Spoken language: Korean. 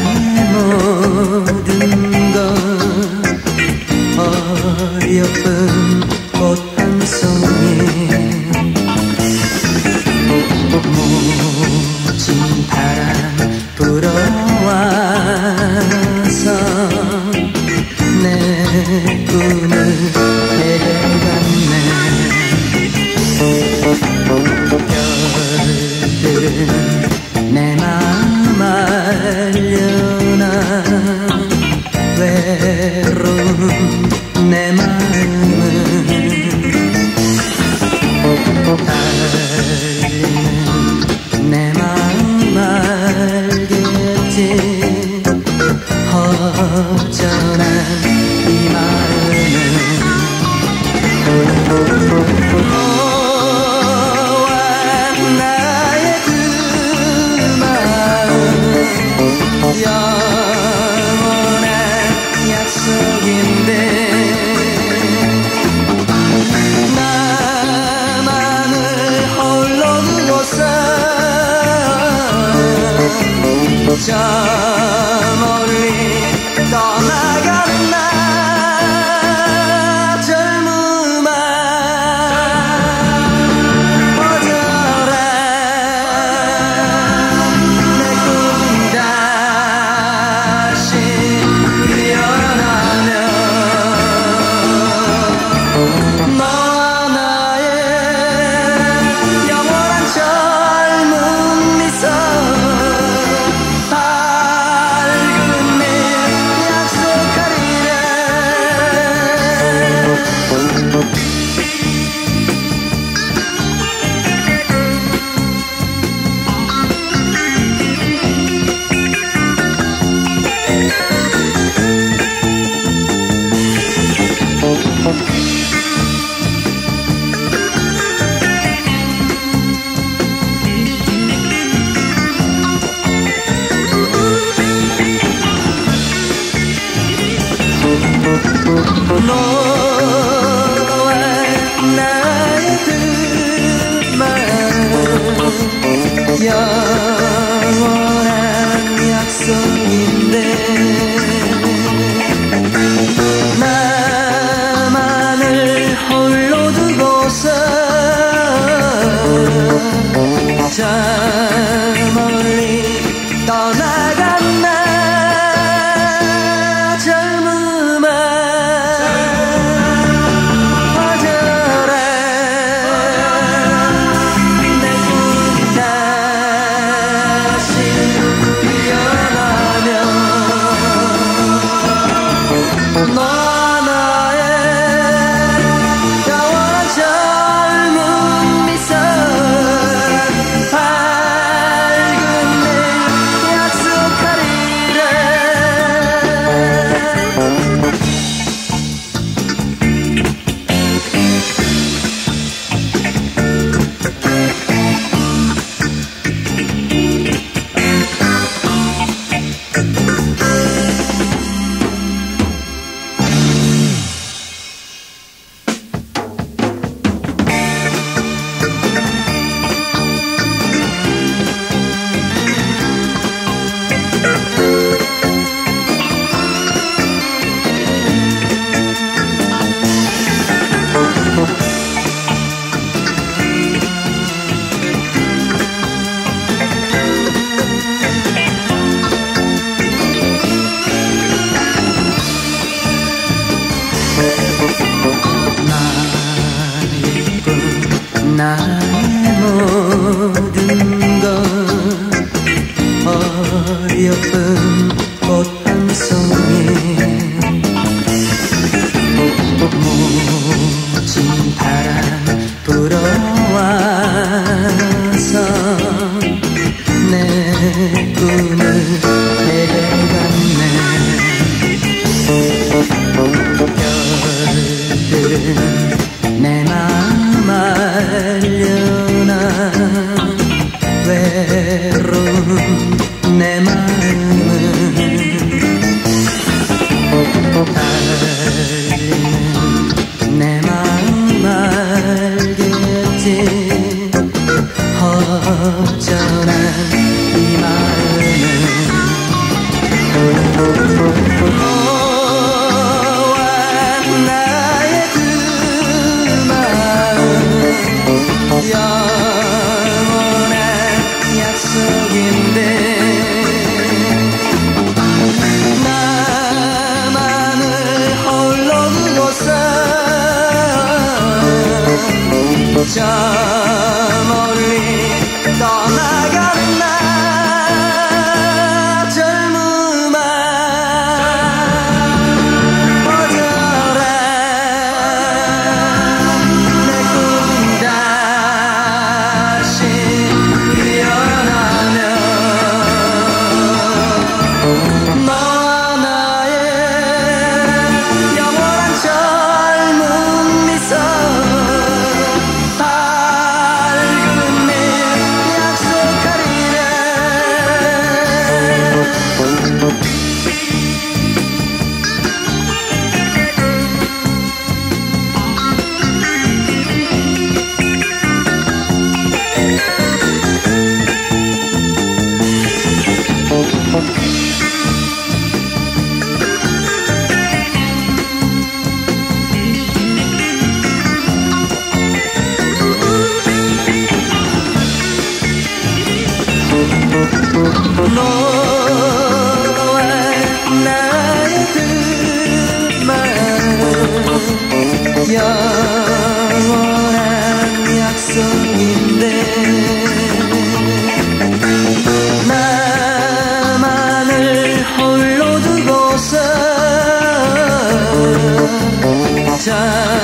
모든 것 어여쁜 꽃 한 송이 모진 바람 불어와서 내 꿈을 내려갔네. 별들은 내 마음 알려나 외로운 내 마음은 달리는 내 마음 알겠지. 허전한 이 마음은 너와 나의 그 마음 영원한 약속인데 나만을 홀로 두고서 저 멀리 떠나가는 나 젊음아 어쩌라 내 꿈이 다시 피어나면 너와 나의 영원한 젊은 미소 바라보며 너와 나의 그 마음 영원한 약속인데 나만을 홀로 두고서 저 멀리 떠나가는 나 젊음아 퍼져라 내 꿈이 다시 피어나면 너와 나의 영원한 젊은 미소 밝은 일 약속하리라 너와 나의 그 마음 영원한 약속인데 나만을 홀로 두고서 자